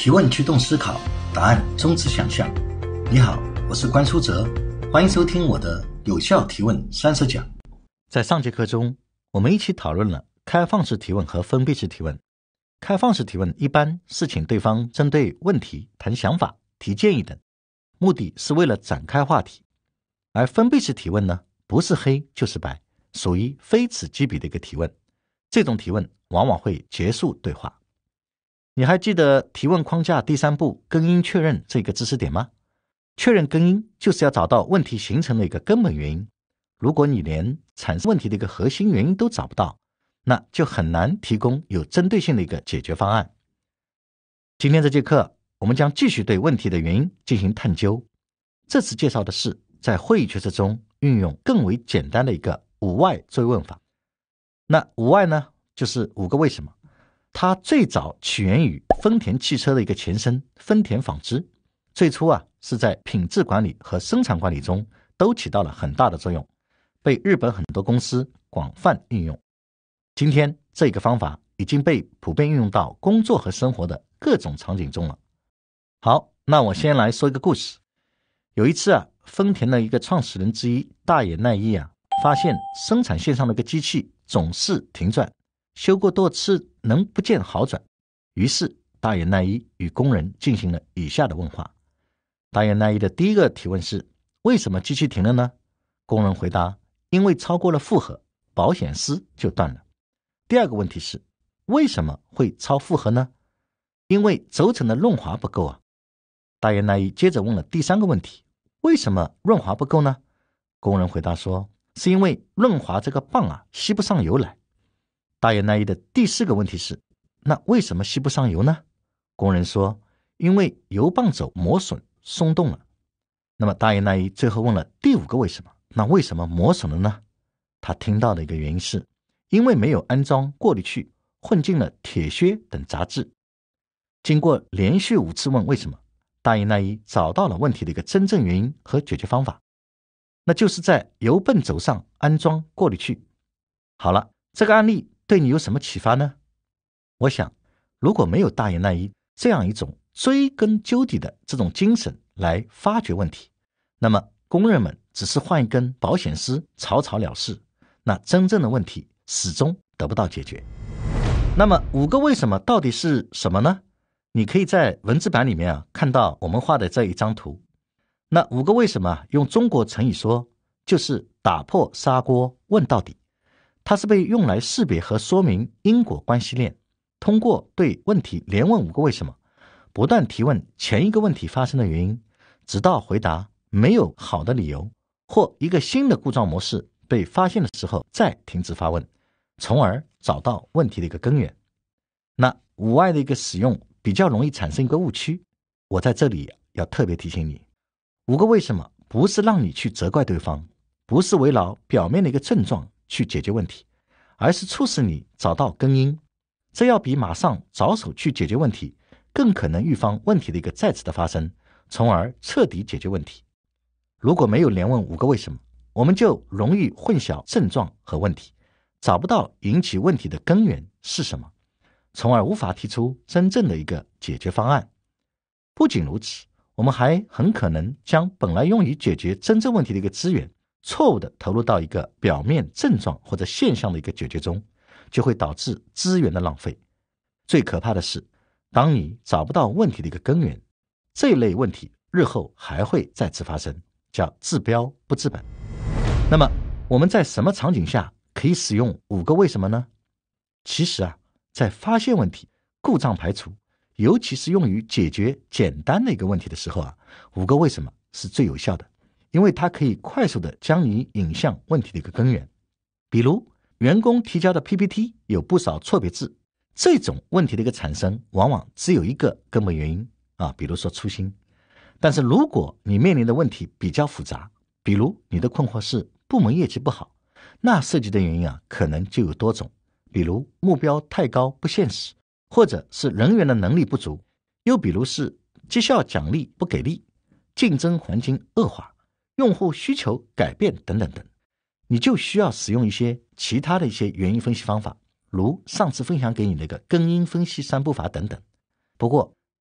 提问驱动思考，答案终止想象。你好，我是关书哲，欢迎收听我的有效提问30讲。在上节课中，我们一起讨论了开放式提问和封闭式提问。开放式提问一般是请对方针对问题谈想法、提建议等，目的是为了展开话题。而封闭式提问呢，不是黑就是白，属于非此即彼的一个提问。这种提问往往会结束对话。你还记得提问框架第3步根因确认这个知识点吗？确认根因就是要找到问题形成的一个根本原因。如果你连产生问题的一个核心原因都找不到，那就很难提供有针对性的一个解决方案。今天这节课我们将继续对问题的原因进行探究。这次介绍的是在会议决策中运用更为简单的一个5 why 追问法。那5 why 呢，就是5个为什么。它最早起源于丰田汽车的一个前身丰田纺织，最初是在品质管理和生产管理中都起到了很大的作用，被日本很多公司广泛运用。今天这个方法已经被普遍运用到工作和生活的各种场景中了。好，那我先来说一个故事。有一次丰田的一个创始人之一大野耐一发现生产线上的一个机器总是停转，修过多次能不见好转。于是大野耐一与工人进行了以下的问话。大野耐一的第一个提问是：为什么机器停了呢？工人回答：因为超过了负荷，保险丝就断了。第二个问题是：为什么会超负荷呢？因为轴承的润滑不够大野耐一接着问了第3个问题：为什么润滑不够呢？工人回答说：是因为润滑这个棒吸不上油来。大野耐一的第4个问题是：那为什么吸不上油呢？工人说：因为油棒轴磨损松动了。那么大野耐一最后问了第5个为什么，那为什么磨损了呢？他听到的一个原因是因为没有安装过滤器，混进了铁屑等杂质。经过连续5次问为什么，大野耐一找到了问题的一个真正原因和解决方法，那就是在油泵轴上安装过滤器。好了，这个案例对你有什么启发呢？我想，如果没有大野耐一这样一种追根究底的这种精神来发掘问题，那么工人们只是换一根保险丝草草了事，那真正的问题始终得不到解决。那么5个为什么到底是什么呢？你可以在文字版里面看到我们画的这一张图。那5个为什么用中国成语说，就是打破砂锅问到底。它是被用来识别和说明因果关系链，通过对问题连问5个为什么，不断提问前一个问题发生的原因，直到回答没有好的理由，或一个新的故障模式被发现的时候再停止发问，从而找到问题的一个根源。那5 why 的一个使用比较容易产生一个误区，我在这里要特别提醒你，5个为什么不是让你去责怪对方，不是围绕表面的一个症状去解决问题，而是促使你找到根因。这要比马上着手去解决问题更可能预防问题的一个再次的发生，从而彻底解决问题。如果没有连问5个为什么，我们就容易混淆症状和问题，找不到引起问题的根源是什么，从而无法提出真正的一个解决方案。不仅如此，我们还很可能将本来用于解决真正问题的一个资源错误地投入到一个表面症状或者现象的一个解决中，就会导致资源的浪费。最可怕的是，当你找不到问题的一个根源，这一类问题日后还会再次发生，叫治标不治本。那么我们在什么场景下可以使用5个为什么呢？其实在发现问题、故障排除，尤其是用于解决简单的一个问题的时候5个为什么是最有效的，因为它可以快速的将你引向问题的一个根源。比如员工提交的 PPT 有不少错别字，这种问题的一个产生往往只有一个根本原因比如说粗心。但是如果你面临的问题比较复杂，比如你的困惑是部门业绩不好，那涉及的原因可能就有多种，比如目标太高不现实，或者是人员的能力不足，又比如是绩效奖励不给力，竞争环境恶化，用户需求改变等等等。你就需要使用一些其他的一些原因分析方法，如上次分享给你那个根因分析3步法等等。不过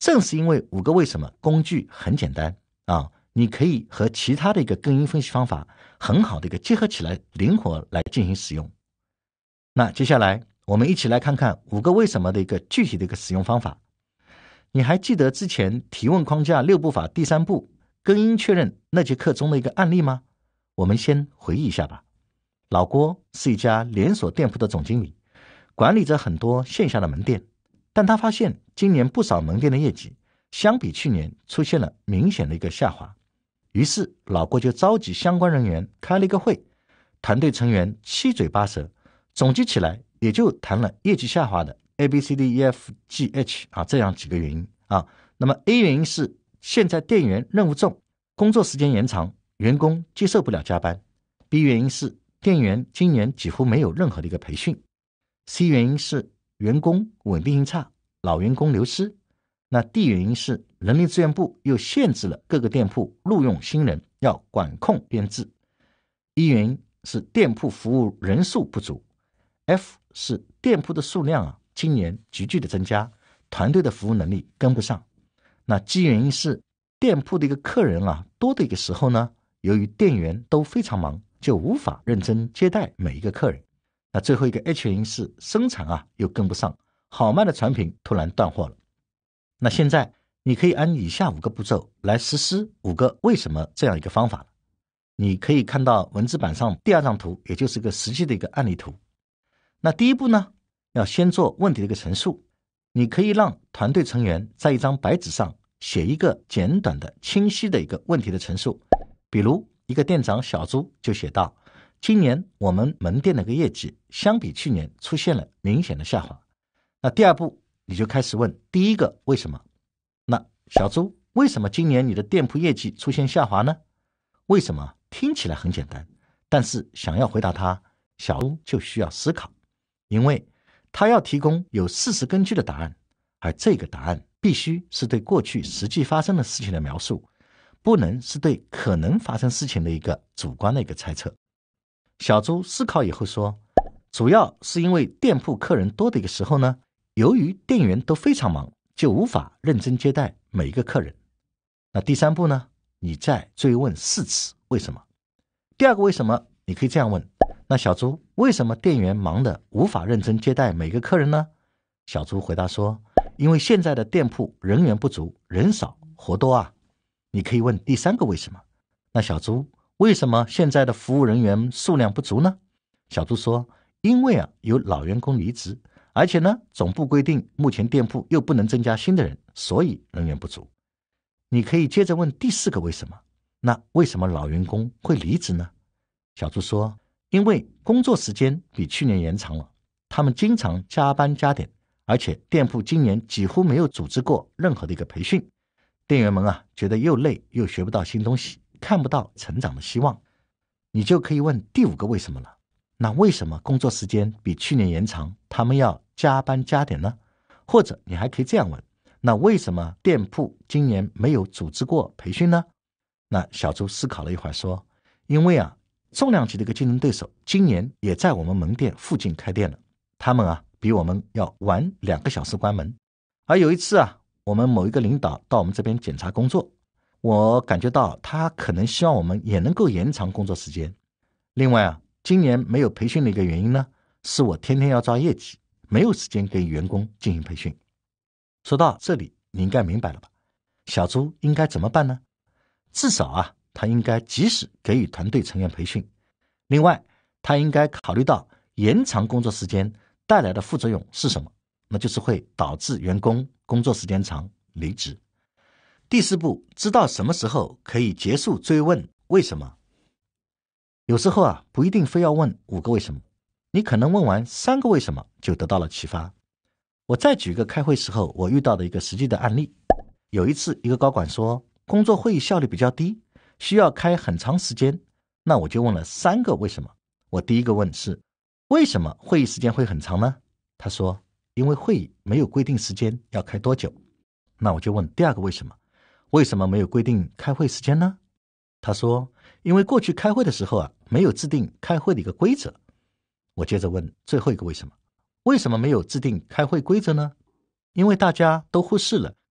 正是因为5个为什么工具很简单啊，你可以和其他的一个根因分析方法很好的一个结合起来，灵活来进行使用。那接下来我们一起来看看5个为什么的一个具体的一个使用方法。你还记得之前提问框架6步法第3步根因确认那节课中的一个案例吗？我们先回忆一下吧。老郭是一家连锁店铺的总经理，管理着很多线下的门店，但他发现今年不少门店的业绩相比去年出现了明显的一个下滑。于是老郭就召集相关人员开了一个会，团队成员七嘴八舌，总结起来也就谈了业绩下滑的 ABCDEFGH 这样几个原因啊。那么 A 原因是现在店员任务重，工作时间延长，员工接受不了加班。 B 原因是店员今年几乎没有任何的一个培训。 C 原因是员工稳定性差，老员工流失。那 D 原因是人力资源部又限制了各个店铺录用新人，要管控编制。 E 原因是店铺服务人数不足。 F 是店铺的数量今年急剧的增加，团队的服务能力跟不上。那 G 原因是店铺的一个客人多的一个时候呢，由于店员都非常忙，就无法认真接待每一个客人。那最后一个 H 原因是生产又跟不上，好卖的产品突然断货了。那现在你可以按以下5个步骤来实施5个为什么这样一个方法了。你可以看到文字板上第2张图，也就是一个实际的一个案例图。那第一步呢，要先做问题的一个陈述。你可以让团队成员在一张白纸上写一个简短的清晰的一个问题的陈述。比如一个店长小朱就写道，今年我们门店的一个业绩相比去年出现了明显的下滑。那第2步你就开始问第一个为什么。那小朱，为什么今年你的店铺业绩出现下滑呢？为什么听起来很简单，但是想要回答他，小朱就需要思考，因为他要提供有事实根据的答案，而这个答案必须是对过去实际发生的事情的描述，不能是对可能发生事情的一个主观的一个猜测。小朱思考以后说，主要是因为店铺客人多的一个时候呢，由于店员都非常忙，就无法认真接待每一个客人。那第3步呢，你再追问4次为什么。第2个为什么你可以这样问，那小朱，为什么店员忙得无法认真接待每个客人呢？小朱回答说，因为现在的店铺人员不足，人少活多你可以问第3个为什么。那小朱，为什么现在的服务人员数量不足呢？小朱说，因为有老员工离职，而且呢总部规定目前店铺又不能增加新的人，所以人员不足。你可以接着问第4个为什么。那为什么老员工会离职呢？小朱说，因为工作时间比去年延长了，他们经常加班加点，而且店铺今年几乎没有组织过任何的一个培训，店员们觉得又累又学不到新东西，看不到成长的希望。你就可以问第5个为什么了。那为什么工作时间比去年延长，他们要加班加点呢？或者你还可以这样问，那为什么店铺今年没有组织过培训呢？那小朱思考了一会儿说，因为重量级的一个竞争对手今年也在我们门店附近开店了，他们比我们要晚2个小时关门。而有一次我们某一个领导到我们这边检查工作，我感觉到他可能希望我们也能够延长工作时间。另外今年没有培训的一个原因呢，是我天天要抓业绩，没有时间给员工进行培训。说到这里你应该明白了吧？小朱应该怎么办呢？至少他应该及时给予团队成员培训。另外他应该考虑到延长工作时间带来的副作用是什么，那就是会导致员工工作时间长离职。第4步，知道什么时候可以结束追问为什么。有时候不一定非要问5个为什么，你可能问完3个为什么就得到了启发。我再举一个开会时候我遇到的一个实际的案例。有一次一个高管说工作会议效率比较低，需要开很长时间，那我就问了3个为什么。我第一个问是，为什么会议时间会很长呢？他说，因为会议没有规定时间要开多久。那我就问第2个为什么，为什么没有规定开会时间呢？他说，因为过去开会的时候没有制定开会的一个规则。我接着问最后一个为什么，为什么没有制定开会规则呢？因为大家都忽视了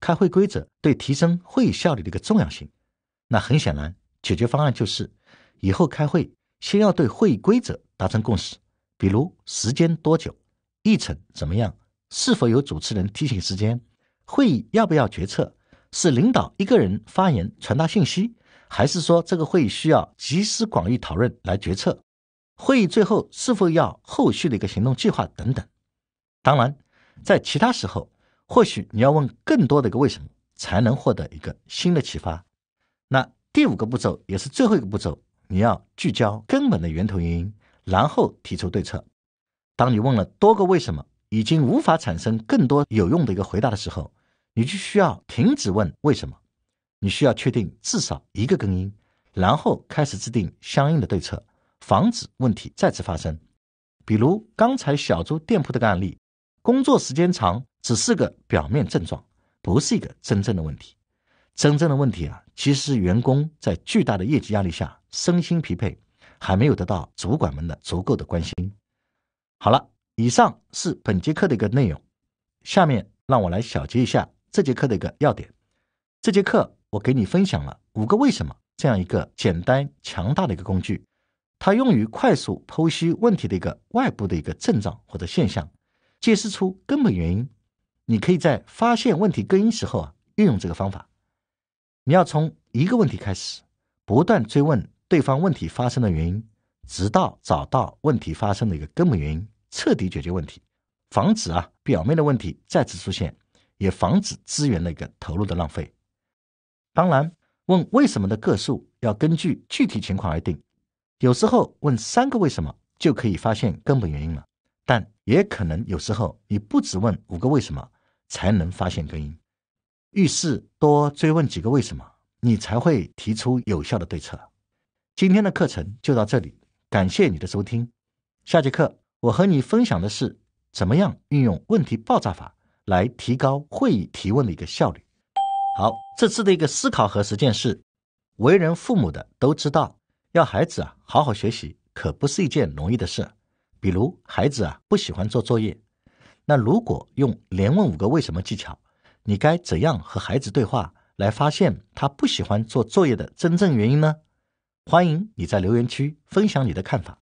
开会规则对提升会议效率的一个重要性。那很显然，解决方案就是以后开会先要对会议规则达成共识，比如时间多久，议程怎么样，是否有主持人提醒时间，会议要不要决策，是领导一个人发言传达信息，还是说这个会议需要集思广益讨论来决策，会议最后是否要后续的一个行动计划等等。当然，在其他时候，或许你要问更多的一个为什么，才能获得一个新的启发。那第5个步骤，也是最后一个步骤，你要聚焦根本的源头原因，然后提出对策。当你问了多个为什么，已经无法产生更多有用的一个回答的时候，你就需要停止问为什么，你需要确定至少一个根因，然后开始制定相应的对策，防止问题再次发生。比如刚才小猪店铺这个案例，工作时间长只是个表面症状，不是一个真正的问题。真正的问题其实是员工在巨大的业绩压力下身心疲惫，还没有得到主管们的足够的关心。好了，以上是本节课的一个内容，下面让我来小结一下这节课的一个要点。这节课我给你分享了5个为什么这样一个简单强大的一个工具，它用于快速剖析问题的一个外部的一个症状或者现象，揭示出根本原因。你可以在发现问题根因时候运用这个方法。你要从一个问题开始，不断追问对方问题发生的原因，直到找到问题发生的一个根本原因，彻底解决问题，防止表面的问题再次出现，也防止资源的一个投入的浪费。当然，问为什么的个数要根据具体情况而定，有时候问3个为什么就可以发现根本原因了，但也可能有时候你不只问5个为什么才能发现根因。遇事多追问几个为什么，你才会提出有效的对策。今天的课程就到这里，感谢你的收听。下节课我和你分享的是怎么样运用问题爆炸法来提高会议提问的一个效率。好，这次的一个思考和实践是，为人父母的都知道，要孩子好好学习可不是一件容易的事。比如孩子不喜欢做作业，那如果用连问5个为什么技巧，你该怎样和孩子对话来发现他不喜欢做作业的真正原因呢？欢迎你在留言区分享你的看法。